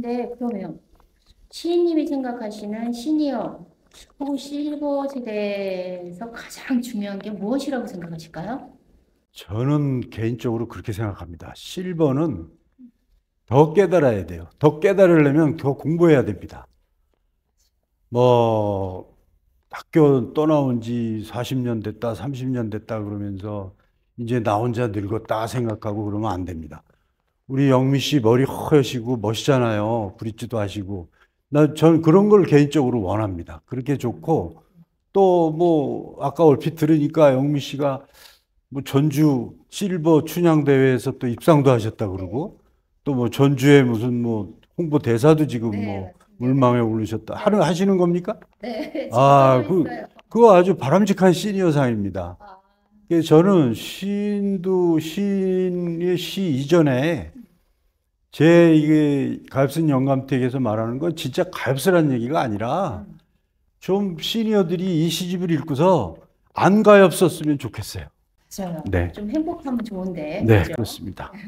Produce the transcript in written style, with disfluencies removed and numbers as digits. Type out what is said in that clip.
근데 그러면 시인님이 생각하시는 시니어 혹은 실버 세대에서 가장 중요한 게 무엇이라고 생각하실까요? 저는 개인적으로 그렇게 생각합니다. 실버는 더 깨달아야 돼요. 더 깨달으려면 더 공부해야 됩니다. 뭐 학교 떠나온 지 40년 됐다, 30년 됐다 그러면서 이제 나 혼자 늙었다 생각하고 그러면 안 됩니다. 우리 영미 씨 머리 허여시고 멋있잖아요. 브릿지도 하시고. 전 그런 걸 개인적으로 원합니다. 그렇게 좋고, 또 뭐, 아까 얼핏 들으니까 영미 씨가 뭐 전주 실버 춘향 대회에서 또 입상도 하셨다 네, 그러고, 또 뭐 전주에 무슨 뭐 홍보 대사도 지금 네, 뭐 맞습니다. 네, 물망에 오르셨다. 네, 하시는 겁니까? 네, 지금 하고 아, 있어요. 그거 아주 바람직한 시니어상입니다. 아, 그래서 저는 시인의 시 이전에 이게 가엾은 영감택에서 말하는 건 진짜 가엾으란 얘기가 아니라 음, 좀 시니어들이 이 시집을 읽고서 안 가엾었으면 좋겠어요. 맞아요. 네. 좀 행복하면 좋은데, 네, 그죠? 그렇습니다.